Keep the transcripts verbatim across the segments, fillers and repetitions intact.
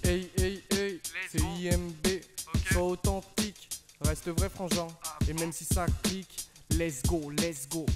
Hey hey hey, c'est I M B, sois authentique, reste vrai frangin. Et même si ça clique, let's go, let's go.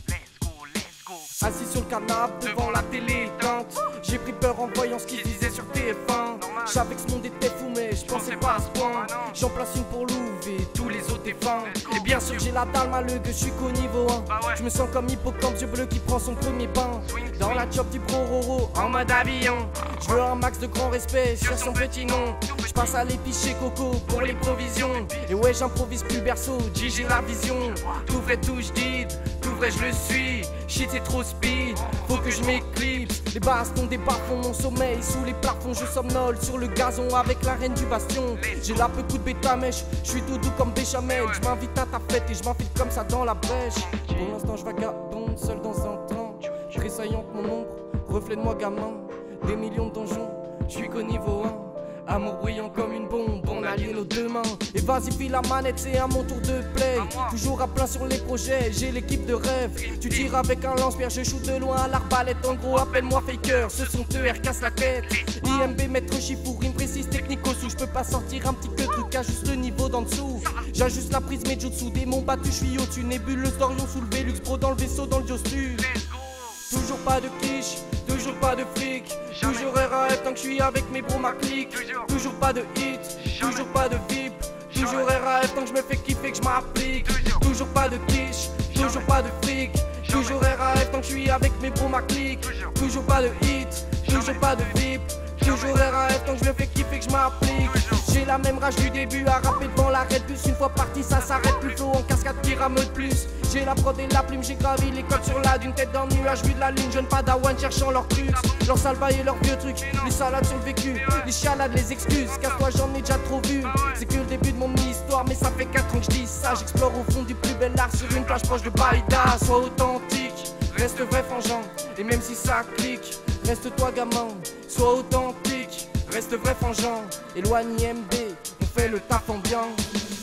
Assis sur le canapé devant la télé éteinte, j'ai pris peur en voyant ce qu'ils disaient sur T F un. J'avais que ce monde était fou mais je pensais pas à ce point. J'en place une pour louver, tous les autres est fin. Et bien sûr j'ai la dalle malheureux, je suis qu'au niveau un. Je me sens comme hippocampe, yeux bleus qui prend son premier bain. Dans la job du bro roro, en mode avion. Je veux un max de grand respect sur son petit nom. Je passe à l'épice chez Coco pour les provisions. Et ouais j'improvise plus berceau, G j'ai la vision. Tout vrai tout j'dis, tout vrai je le suis. Shit c'est trop speed, faut que je m'éclipse. Les bastons des bas-fonds, mon sommeil sous les plafonds. Je somnole sur le gazon avec la reine du bastion. J'ai la peu coup de bêta-mèche, je suis tout doux comme béchamel. Je m'invite à ta fête et je m'infile comme ça dans la brèche. Pour l'instant je vagabonde seul dans un train. Tressaillante mon ombre, reflet de moi gamin. Des millions de donjons, je suis qu'au niveau un. Amour brillant comme une bombe, on allie nos deux mains. Et vas-y file la manette, c'est à mon tour de play. Toujours à plein sur les projets, j'ai l'équipe de rêve. Tu tires avec un lance-pierre, je shoot de loin à l'arbalète. En gros appelle-moi faker, ce sont eux, R casse la tête. I M B maître chiffou, rime précise, technique au sous. Je peux pas sortir un petit que truc, ajuste le niveau d'en dessous. J'ajuste la prise, mais jutsu, démon battu, je suis au-dessus. Nébuleuse d'Orion soulevé, Lux Pro dans le vaisseau, dans le Diostu. Toujours pas de quiche, toujours pas de fric. Toujours R A F tant que je suis avec mes bros ma clique. Toujours pas de hit, toujours pas de V I P. Toujours R A F tant que je me fais kiffer que je m'applique. Toujours pas de quiche, toujours pas de fric. Toujours R A F tant que je suis avec mes bros ma clique. Toujours pas de hit, toujours pas de V I P. Toujours R A F tant que je me fais kiffer que je m'applique. J'ai la même rage du début à rapper devant la Red Bus. Une fois parti ça s'arrête plus, flow en cascade qui rame de plus. J'ai la prod et la plume, j'ai gravi les codes sur la d'une tête dans le nuage, vu de la lune. Jeune padawan cherchant leurs trucs, leurs salvailles et leurs vieux trucs. Les salades sur le vécu, les chialades, les excuses. Casse-toi j'en ai déjà trop vu. C'est que le début de mon histoire, mais ça fait quatre ans que je dis ça. J'explore au fond du plus bel art sur une plage proche de Baïda. Sois authentique, reste vrai frangin. Et même si ça clique, reste toi gamin. Sois authentique, reste vrai frangin. Éloigne I M B, on fait le taf en bien.